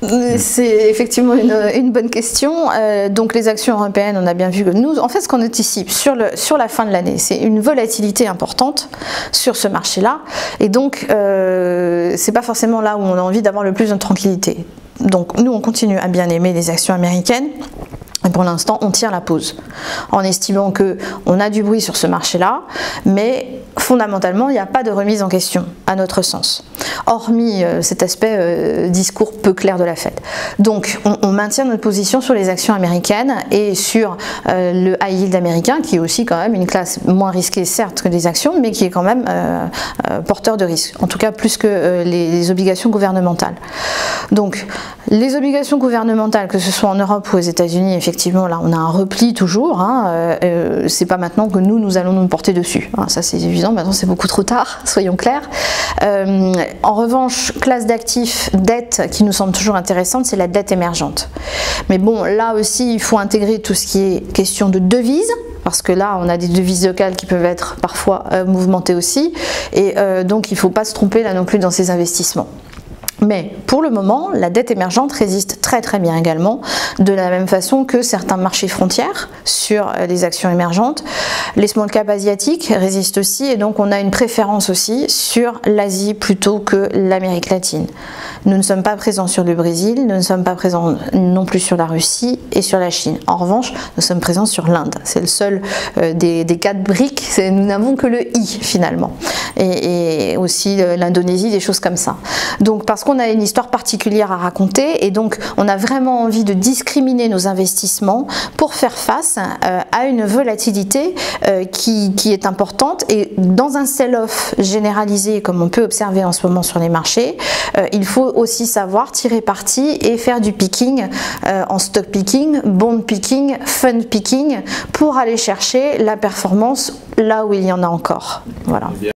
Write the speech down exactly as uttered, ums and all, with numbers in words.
C'est effectivement une, une bonne question. Euh, donc les actions européennes, on a bien vu que nous, en fait, ce qu'on anticipe sur, le, sur la fin de l'année, c'est une volatilité importante sur ce marché-là. Et donc, euh, c'est pas forcément là où on a envie d'avoir le plus de tranquillité. Donc nous, on continue à bien aimer les actions américaines. Et pour l'instant, on tire la pause en estimant qu'on a du bruit sur ce marché-là, mais fondamentalement, il n'y a pas de remise en question, à notre sens, hormis euh, cet aspect euh, discours peu clair de la Fed. Donc, on, on maintient notre position sur les actions américaines et sur euh, le high yield américain, qui est aussi quand même une classe moins risquée, certes, que les actions, mais qui est quand même euh, euh, porteur de risque, en tout cas plus que euh, les, les obligations gouvernementales. Donc, les obligations gouvernementales, que ce soit en Europe ou aux États-Unis, effectivement, là, on a un repli toujours. Hein, euh, c'est pas maintenant que nous, nous allons nous porter dessus. Hein, ça, c'est évident. Maintenant, c'est beaucoup trop tard, soyons clairs. Euh, en revanche, classe d'actifs, dette, qui nous semble toujours intéressante, c'est la dette émergente. Mais bon, là aussi, il faut intégrer tout ce qui est question de devises, parce que là, on a des devises locales qui peuvent être parfois euh, mouvementées aussi. Et euh, donc, il ne faut pas se tromper là non plus dans ces investissements. Mais pour le moment, la dette émergente résiste très très bien également, de la même façon que certains marchés frontières sur les actions émergentes. Les small cap asiatiques résistent aussi, et donc on a une préférence aussi sur l'Asie plutôt que l'Amérique latine. Nous ne sommes pas présents sur le Brésil, nous ne sommes pas présents non plus sur la Russie et sur la Chine. En revanche, nous sommes présents sur l'Inde. C'est le seul euh, des, des quatre briques, nous n'avons que le I finalement. Et, et aussi euh, l'Indonésie, des choses comme ça. Donc parce qu'on a une histoire particulière à raconter, et donc on a vraiment envie de discriminer nos investissements pour faire face euh, à une volatilité euh, qui, qui est importante. Et dans un sell-off généralisé, comme on peut observer en ce moment sur les marchés, euh, il faut aussi savoir tirer parti et faire du picking euh, en stock picking, bond picking, fund picking, pour aller chercher la performance là où il y en a encore. Voilà.